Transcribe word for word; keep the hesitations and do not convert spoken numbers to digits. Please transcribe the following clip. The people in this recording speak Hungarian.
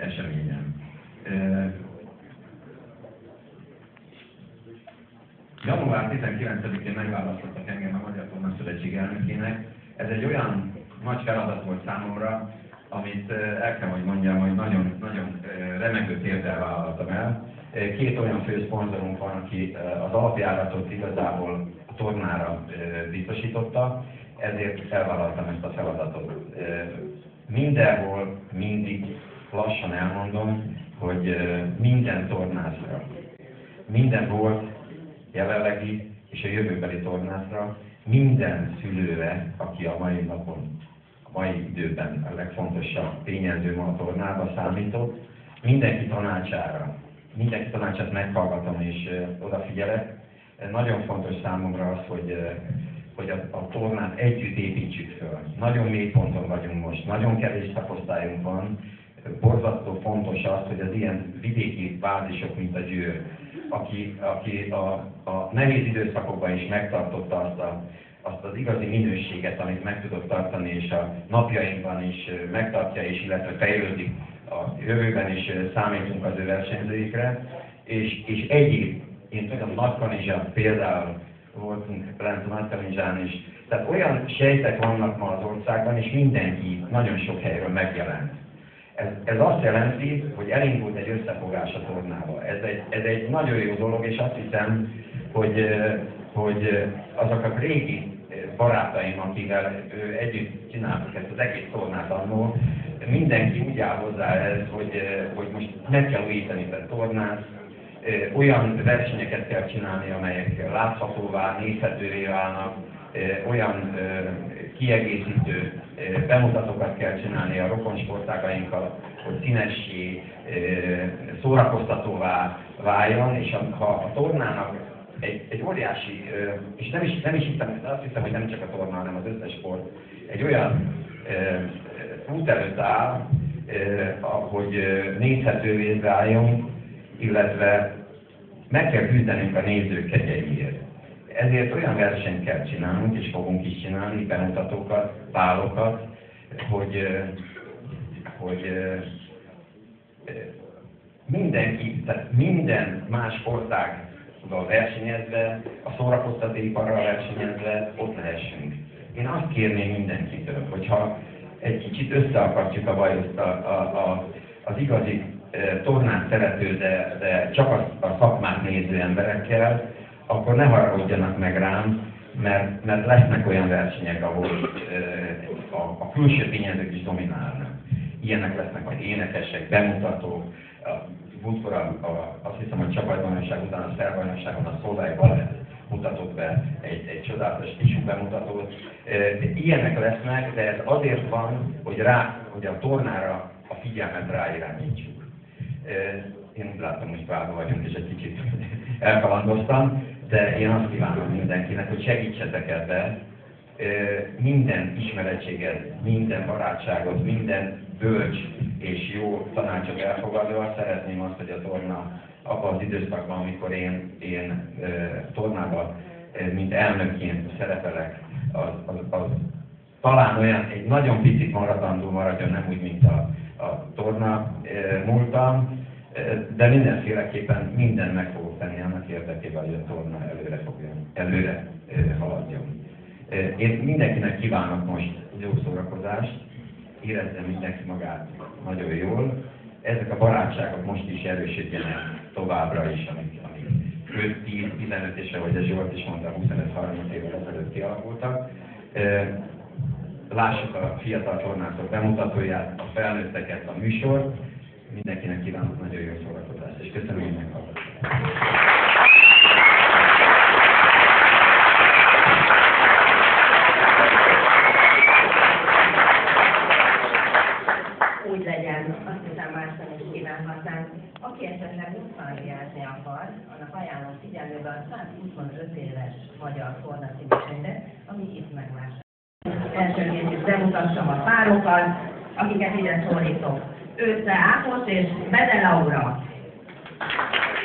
eseményen. január tizenkilencedikén megválasztottak engem a Magyar Tornaszövetség elnökének. Ez egy olyan nagy feladat volt számomra, amit el kell, hogy mondjam, hogy nagyon, nagyon remegő térdel vállaltam el. Két olyan fő szponzorunk van, aki az alapjáratot igazából a tornára biztosította, ezért elvállaltam ezt a feladatot. Mindenhol, mindig lassan elmondom, hogy minden tornászra, minden volt, jelenlegi és a jövőbeli tornászra, minden szülőre, aki a mai napon, a mai időben a legfontosabb tényező ma a tornában számított, mindenki tanácsára, mindenki tanácsát meghallgatom és odafigyelek. Nagyon fontos számomra az, hogy, hogy a, a tornát együtt építsük föl. Nagyon mély ponton vagyunk most, nagyon kevés szakosztályunk van. Borzasztó fontos az, hogy az ilyen vidéki bázisok, mint a Győr, aki, aki a, a nehéz időszakokban is megtartotta azt, a, azt az igazi minőséget, amit meg tudott tartani, és a napjainkban is megtartja, és illetve fejlődik a jövőben is számítunk az ő versenyzőikre, és, és egyéb, én tudom, Nagykanizsa például voltunk lent a Nagykanizsán is, tehát olyan sejtek vannak ma az országban, és mindenki nagyon sok helyről megjelent. Ez, ez azt jelenti, hogy elindult egy összefogás a tornába. Ez egy, ez egy nagyon jó dolog, és azt hiszem, hogy, hogy azok a régi barátaim, akivel együtt csináltuk ezt az egész tornát annól, mindenki úgy áll hozzá ez, hogy, hogy most meg kell újítani a tornát, olyan versenyeket kell csinálni, amelyek láthatóvá, nézhetővé válnak, olyan kiegészítő bemutatókat kell csinálni a rokonsportágainkkal, hogy színessé, szórakoztatóvá váljon, és ha a tornának egy, egy óriási, és nem is, nem is hittem, azt hiszem, hogy nem csak a torna, hanem az összes sport, egy olyan út előtt áll, hogy nézhetővé váljon, illetve meg kell küzdenünk a nézők kegyeiért. Ezért olyan versenyt kell csinálnunk, és fogunk is csinálni, bemutatókat, pálokat, hogy, hogy mindenki, tehát minden más sportággal versenyezve, a szórakoztatóiparral versenyezve ott lehessünk. Én azt kérném mindenkitől, hogyha egy kicsit összeakadjuk a bajoszt a, a, a, az igazi e, tornát szerető, de, de csak a, a szakmát néző emberekkel, akkor ne haragudjanak meg rám, mert, mert lesznek olyan versenyek, ahol e, a, a külső tényezők is dominálnak. Ilyenek lesznek majd énekesek, bemutatók. Múltkor a, a, azt hiszem, hogy csapatbajnokság után a szerbajnokságon a Szolai Balett mutatott be egy, egy csodálatos tisú bemutatót. E, ilyenek lesznek, de ez azért van, hogy, rá, hogy a tornára a figyelmet ráirányítsuk. E, én úgy látom, hogy válva vagyunk, és egy kicsit elkalandoztam, de én azt kívánom mindenkinek, hogy segítsetek ebbe. E, minden ismerettséget, minden barátságot, minden bölcs és jó tanácsot elfogadva szeretném azt, hogy a torna abban az időszakban, amikor én, én e, tornában, e, mint elnökként szerepelek, az, az, az talán olyan, egy nagyon picit maradandó maradjon, nem úgy, mint a, a torna e, múltam, e, de mindenféleképpen minden meg fogok tenni annak érdekében, hogy a torna előre fogjon, előre e, haladjon. E, én mindenkinek kívánok most jó szórakozást, érezze mindenki magát nagyon jól. Ezek a barátságok most is erősödjenek továbbra is, amik, amik tíz-tizenöt és ahogy a Zsolt is mondta, huszonöt-harminc évvel ezelőtt kialakultak. Lássuk a fiatal tornászok bemutatóját, a felnőtteket, a műsort. Mindenkinek kívánok nagyon jó szórakozást, és köszönöm, hogy meghallgattak. Úgy legyen, azt hiszem más nem is kívánhatnánk. Aki esetleg nosztalgiázni akar, annak ajánlom figyelmébe a százhuszonöt éves magyar torna című könyvet, ami itt megvásárolható. Elsőként is bemutassam a párokat, akiket ide szólítok. Ősze Ákos és Bede Laura.